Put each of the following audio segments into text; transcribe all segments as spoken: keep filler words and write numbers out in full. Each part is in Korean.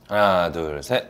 하나, 둘, 셋.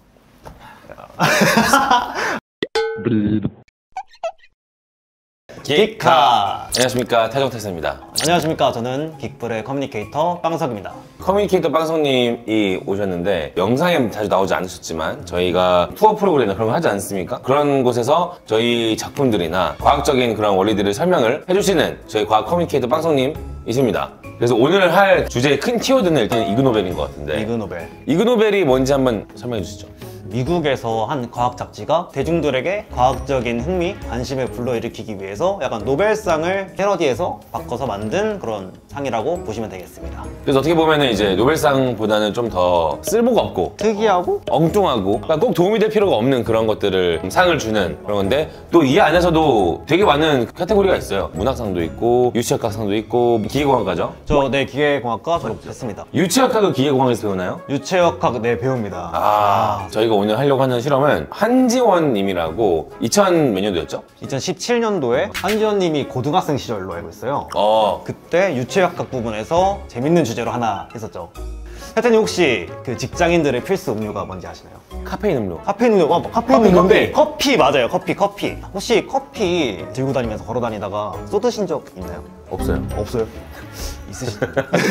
긱카! 안녕하십니까, 태정태스입니다. 안녕하십니까, 저는 긱불의 커뮤니케이터 빵석입니다. 커뮤니케이터 빵석님이 오셨는데 영상에 자주 나오지 않으셨지만 저희가 투어 프로그램이나 그런 거 하지 않습니까? 그런 곳에서 저희 작품들이나 과학적인 그런 원리들을 설명을 해주시는 저희 과학 커뮤니케이터 빵석님이십니다. 그래서 오늘 할 주제의 큰 키워드는 일단 이그노벨인 것 같은데 이그노벨. 이그노벨이 뭔지 한번 설명해 주시죠. 미국에서 한 과학 잡지가 대중들에게 과학적인 흥미, 관심을 불러일으키기 위해서 약간 노벨상을 패러디해서 바꿔서 만든 그런 상이라고 보시면 되겠습니다. 그래서 어떻게 보면은 이제 노벨상보다는 좀 더 쓸모가 없고 특이하고 엉뚱하고 그러니까 꼭 도움이 될 필요가 없는 그런 것들을 상을 주는 그런 건데 또 이 안에서도 되게 많은 카테고리가 있어요. 문학상도 있고 유치학과상도 있고 기계공학과죠? 저 네 기계공학과 졸업했습니다. 유치학과도 기계공학에서 배우나요? 유체역학 네 배웁니다. 아, 저희가 오늘 하려고 하는 실험은 한지원 님이라고 이천 몇 년도였죠? 이천십칠 년도에 한지원 님이 고등학생 시절로 알고 있어요. 어, 그때 유체역학 부분에서 재밌는 주제로 하나 했었죠. 하여튼 혹시 그 직장인들의 필수 음료가 뭔지 아시나요? 카페인 음료. 카페인 음료, 어, 카페인 커피, 음료인데 커피. 커피 맞아요. 커피 커피. 혹시 커피 들고 다니면서 걸어 다니다가 쏟으신 적 있나요? 없어요. 없어요. 있으시죠?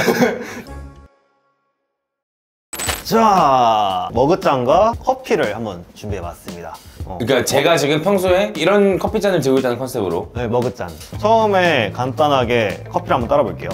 자, 머그잔과 커피를 한번 준비해봤습니다. 어. 그러니까 제가 지금 평소에 이런 커피잔을 들고 있다는 컨셉으로 네, 머그잔. 처음에 간단하게 커피를 한번 따라볼게요.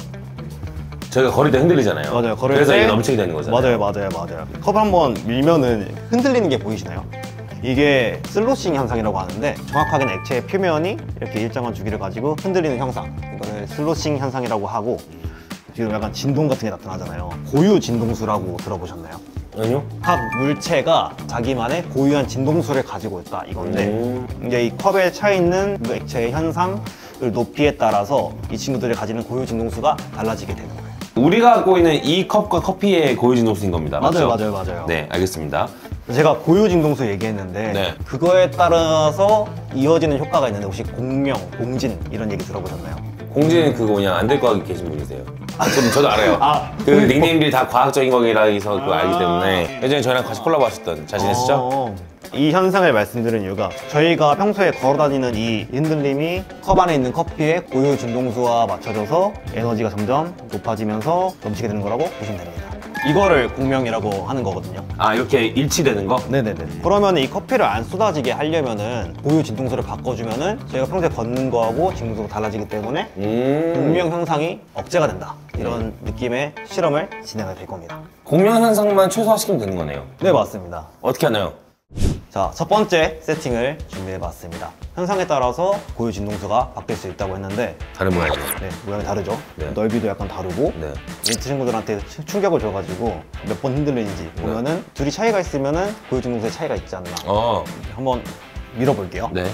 저희가 걸을 때 흔들리잖아요. 맞아요. 걸을 그래서 때 이게 넘치게 되는 거잖아요. 맞아요, 맞아요, 맞아요. 컵을 한번 밀면은 흔들리는 게 보이시나요? 이게 슬로싱 현상이라고 하는데 정확하게는 액체의 표면이 이렇게 일정한 주기를 가지고 흔들리는 현상, 이거를 슬로싱 현상이라고 하고 지금 약간 진동 같은 게 나타나잖아요. 고유 진동수라고 들어보셨나요? 아니요? 각 물체가 자기만의 고유한 진동수를 가지고 있다 이건데 음. 이제 이 컵에 차 있는 그 액체의 현상을 높이에 따라서 이 친구들이 가지는 고유 진동수가 달라지게 되는 거예요. 우리가 갖고 있는 이 컵과 커피의 고유 진동수인 겁니다. 맞아요, 맞죠? 맞아요, 맞아요. 네, 알겠습니다. 제가 고유 진동수 얘기했는데 네. 그거에 따라서 이어지는 효과가 있는데 혹시 공명, 공진 이런 얘기 들어보셨나요? 공진은 그거 그냥 안 될 거 하기 계신 분이세요. 아, 좀 저도 알아요. 아, 그 닉네임들이 다 과학적인 거기라 해서 그거 알기 때문에 예전에 저희랑 같이 콜라보 하셨던 자신 있으시죠? 어, 이 현상을 말씀드린 이유가 저희가 평소에 걸어다니는 이 흔들림이 컵 안에 있는 커피의 고유 진동수와 맞춰져서 에너지가 점점 높아지면서 넘치게 되는 거라고 보시면 됩니다. 이거를 공명이라고 하는 거거든요. 아, 이렇게 일치되는 거? 네네네. 그러면 이 커피를 안 쏟아지게 하려면은 고유 진동수를 바꿔주면은 저희가 평소에 걷는 거하고 진동수가 달라지기 때문에 음. 공명 현상이 억제가 된다. 이런 느낌의 실험을 진행을 될 겁니다. 공명 현상만 최소화시키면 되는 거네요. 네, 맞습니다. 어떻게 하나요? 자, 첫 번째 세팅을 준비해봤습니다. 현상에 따라서 고유 진동수가 바뀔 수 있다고 했는데 다른 모양이죠. 네, 모양이 다르죠? 네. 넓이도 약간 다르고 네. 이 친구들한테 추- 충격을 줘가지고 몇 번 흔들리는지 보면은 둘이 차이가 있으면은 고유 진동수의 차이가 있지 않나. 어, 한번 밀어볼게요. 네.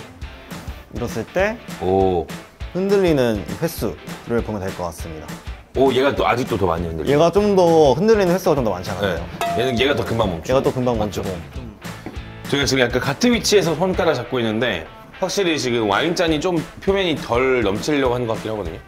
밀었을 때 오. 흔들리는 횟수를 보면 될 것 같습니다. 오, 얘가 또 아직도 더 많이 흔들려. 얘가 좀 더 흔들리는 횟수가 좀 더 많지 않아요? 네. 얘는 얘가 더 금방 멈춰. 얘가 또 금방 멈추고. 저희가 지금 약간 같은 위치에서 손가락 잡고 있는데 확실히 지금 와인잔이 좀 표면이 덜 넘치려고 하는 것 같긴 하거든요.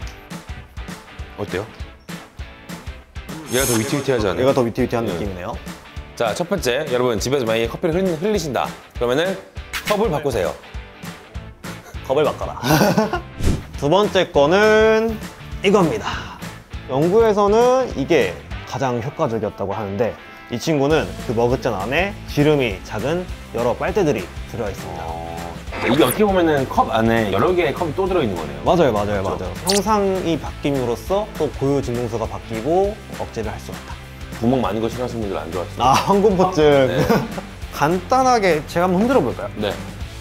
어때요? 얘가 더 위태위태하지 않아요? 얘가 더 위태위태한 네. 느낌이네요. 자, 첫 번째, 여러분 집에서 만약에 커피를 흘리, 흘리신다 그러면은 컵을 바꾸세요. 컵을 바꿔라. 두 번째 거는 이겁니다. 연구에서는 이게 가장 효과적이었다고 하는데 이 친구는 그 머그잔 안에 기름이 작은 여러 빨대들이 들어있습니다. 이게 어떻게 보면은 컵 안에 여러 개의 컵이 또 들어있는 거네요. 맞아요, 맞아요, 그렇죠? 맞아요. 형상이 바뀜으로써 또 고유 진동수가 바뀌고 억제를 할 수 있다. 구멍 많은 거 싫어하시는 분들 안 좋아하시죠? 아, 황금포증. 네. 간단하게 제가 한번 흔들어 볼까요? 네.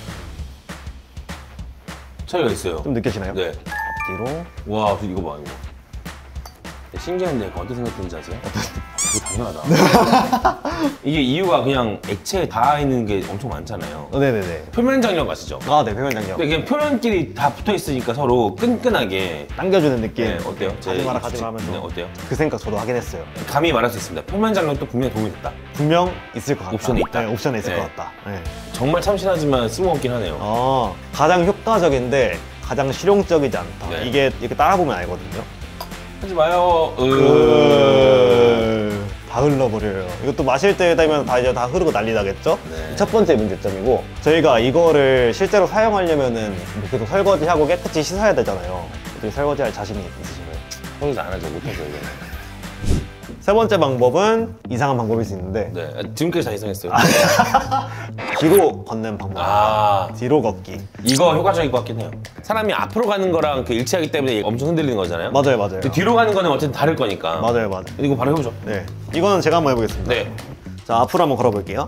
차이가 있어요. 좀 느껴지나요? 네. 앞뒤로. 와, 이거 봐, 이거. 신기한데 약간 어떻게 생각되는지 아세요? 되게 당연하다. 이게 이유가 그냥 액체에 닿아 있는 게 엄청 많잖아요. 어, 네네네. 표면 장력 아시죠? 아, 네, 표면 장력. 근데 그냥 표면끼리 다 붙어 있으니까 서로 끈끈하게. 당겨주는 느낌. 네, 어때요? 제 가지 마라, 이 가지 추측. 마 하면서. 네, 어때요? 그 생각 저도 하긴 했어요. 감히 말할 수 있습니다. 표면 장력도 분명히 도움이 됐다. 분명 있을 것 같다. 옵션에 있다. 네, 옵션에 있을 네. 것 같다. 네. 정말 참신하지만 쓸모없긴 하네요. 어, 가장 효과적인데 가장 실용적이지 않다. 네. 이게 이렇게 따라보면 알거든요. 하지 마요. 으... 그... 다 흘러버려요. 이것도 마실 때 되면 다 이제 다 흐르고 난리 나겠죠? 네. 첫 번째 문제점이고, 저희가 이거를 실제로 사용하려면은 계속 설거지하고 깨끗이 씻어야 되잖아요. 어떻게 설거지할 자신이 있으신가요? 설거지 안 하죠. 못하죠, 이거. 세 번째 방법은 이상한 방법일 수 있는데, 네. 지금까지 다 이상했어요. 뒤로 걷는 방법. 아, 뒤로 걷기. 이거 효과적일 것 같긴 해요. 사람이 앞으로 가는 거랑 그 일치하기 때문에 엄청 흔들리는 거잖아요. 맞아요, 맞아요. 근데 뒤로 가는 거는 어쨌든 다를 거니까. 맞아요, 맞아요. 이거 바로 해보죠. 네. 이거는 제가 한번 해보겠습니다. 네. 자, 앞으로 한번 걸어볼게요.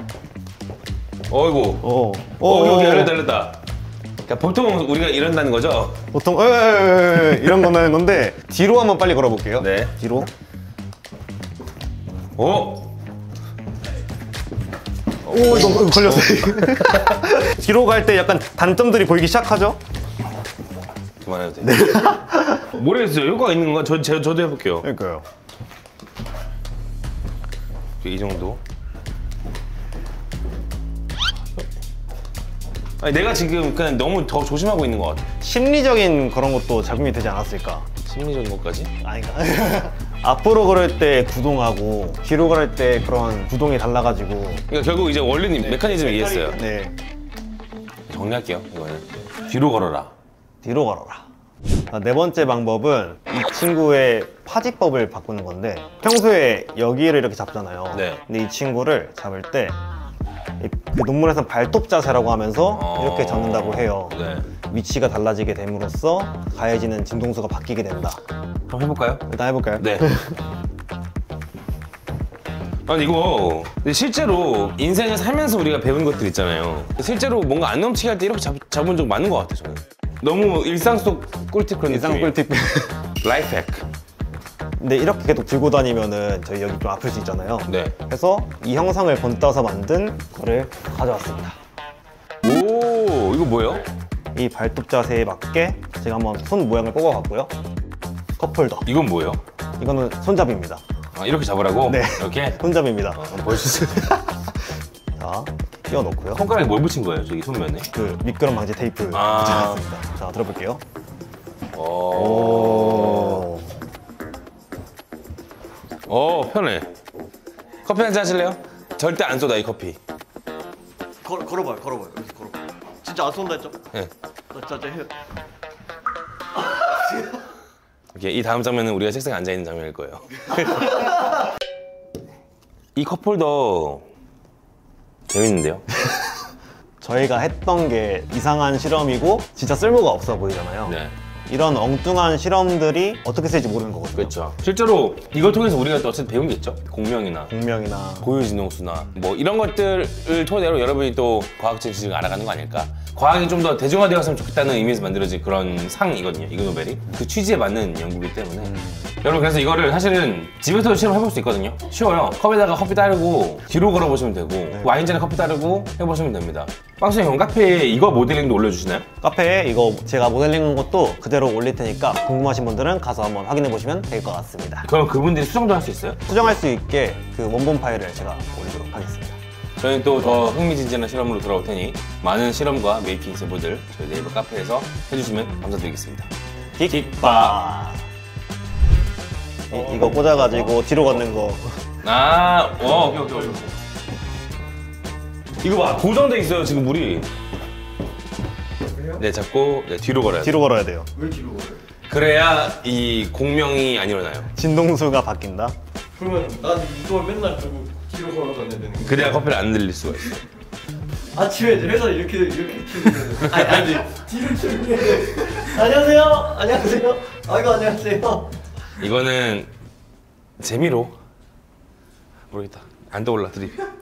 어이구. 오. 오, 여기 열렸다, 열렸다. 그러니까 보통 우리가 이런다는 거죠? 보통, 에에에에 이런 거는 하는 건데, 뒤로 한번 빨리 걸어볼게요. 네. 뒤로. 오! 오, 이거, 이거 걸렸어요. 뒤로 갈 때 약간 단점들이 보이기 시작하죠? 그만해도 돼. 네. 모르겠어요. 효과가 있는 건가? 저, 제, 저도 해볼게요. 그러니까요. 이 정도. 아니, 내가 지금 그냥 너무 더 조심하고 있는 것 같아. 심리적인 그런 것도 작용이 되지 않았을까? 심리적인 것까지? 아닌가? 앞으로 걸을 때 구동하고 뒤로 걸을 때 그런 구동이 달라가지고. 그러니까 결국 이제 원리는 메커니즘을 이해했어요. 네. 정리할게요, 이거는. 뒤로 걸어라. 뒤로 걸어라. 자, 네 번째 방법은 이 친구의 파지법을 바꾸는 건데, 평소에 여기를 이렇게 잡잖아요. 네. 근데 이 친구를 잡을 때 그 논문에서 발톱 자세라고 하면서 어... 이렇게 잡는다고 해요. 네. 위치가 달라지게 됨으로써 가해지는 진동수가 바뀌게 된다. 한번 해볼까요? 일단 해볼까요? 네. 아니 이거 근데 실제로 인생을 살면서 우리가 배운 것들 있잖아요. 실제로 뭔가 안 넘치게 할 때 이렇게 잡, 잡은 적 많은 것 같아요, 저는. 너무 일상 속 꿀팁 그런 일상 느낌이에요. 꿀팁. 라이프 핵. 근데 이렇게 계속 들고 다니면은 저희 여기 좀 아플 수 있잖아요. 네. 그래서 이 형상을 본따서 만든 거를 가져왔습니다. 오, 이거 뭐예요? 이 발톱 자세에 맞게 제가 한번 손 모양을 뽑아봤고요. 컵홀더. 이건 뭐예요? 이거는 손잡이입니다. 아, 이렇게 잡으라고? 네. 이렇게? 손잡이입니다. 한번 보여주세요. 자, 끼워 넣고요. 손가락에 뭘 붙인 거예요, 저기 손면에? 그 미끄럼 방지 테이프 아. 붙여놨습니다. 자, 들어볼게요. 오. 오. 오, 편해. 커피 한잔 하실래요? 절대 안 쏟아, 이 커피. 걸어, 걸어봐요, 걸어봐요. 여기서 걸어봐. 진짜 안 쏜다 했죠? 네. 나 진짜 해. 이렇게 이 다음 장면은 우리가 책상에 앉아 있는 장면일 거예요. 이 컵홀더 재밌는데요? 저희가 했던 게 이상한 실험이고 진짜 쓸모가 없어 보이잖아요. 네. 이런 엉뚱한 실험들이 어떻게 쓰일지 모르는 거거든요. 그렇죠. 실제로 이걸 통해서 우리가 또 어쨌든 배운 게 있죠. 공명이나 공명이나 고유진동수나 뭐 이런 것들을 토대로 여러분이 또 과학적 지식을 알아가는 거 아닐까? 과학이 좀 더 대중화되었으면 좋겠다는 의미에서 만들어진 그런 상이거든요. 이그 노벨이. 그 취지에 맞는 연구이기 때문에. 음. 여러분 그래서 이거를 사실은 집에서도 실험해볼 수 있거든요. 쉬워요. 컵에다가 커피 따르고 뒤로 걸어보시면 되고 네. 와인잔에 커피 따르고 해보시면 됩니다. 빵수님 카페에 이거 모델링도 올려주시나요? 카페에 이거 제가 모델링한 것도 그대로 올릴 테니까 궁금하신 분들은 가서 한번 확인해 보시면 될 것 같습니다. 그럼 그분들이 수정도 할 수 있어요? 수정할 수 있게 그 원본 파일을 제가 올리도록 하겠습니다. 저희는 또 더 흥미진진한 실험으로 돌아올 테니 많은 실험과 메이킹 제보들 저희 네이버 카페에서 해주시면 감사드리겠습니다. 킥바 이, 이거 꽂아가지고 뒤로 걷는 거. 아, 어, 오케이, 오케이, 오케이. 이거 봐, 고정돼 있어요, 지금 물이. 네, 잡고 네, 뒤로 걸어야 돼요. 뒤로 걸어야 돼요. 왜 뒤로 걸어요? 그래야 이 공명이 안 일어나요. 진동수가 바뀐다. 그러면 난 이걸 맨날 들고 뒤로 걸어 다녀야 되는 거야. 그래야 커피를 안 들릴 수가 있어요. 아침에 이제 회사 이렇게 이렇게 치우면 아니 아니 뒤를 치우면 안녕하세요 안녕하세요 아이고 안녕하세요. 이거는 재미로 모르겠다. 안 떠올라 드립.